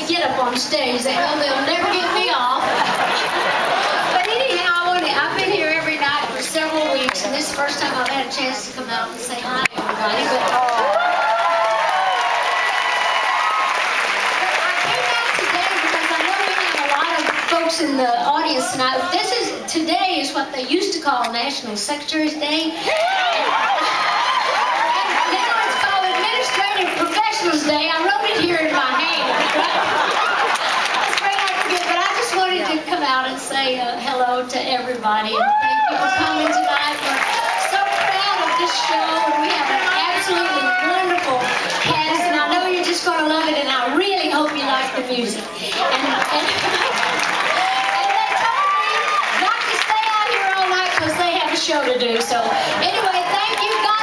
to get up on stage. They know they'll never get me off. But anyhow, I've been here every night for several weeks, and this is the first time I've had a chance to come out and say hi to everybody. But I came out today because I know we have a lot of folks in the audience tonight. Today is what they used to call National Secretary's Day. It's called Administrative Professionals Day. I wrote it here in my hand. That's great, I forget, but I just wanted to come out and say hello to everybody, and thank you for coming tonight. We're so proud of this show, and we have an absolutely wonderful cast, and I know you're just going to love it, and I really hope you like the music. And they told me not to stay out here all night because they have a show to do. So anyway, thank you guys.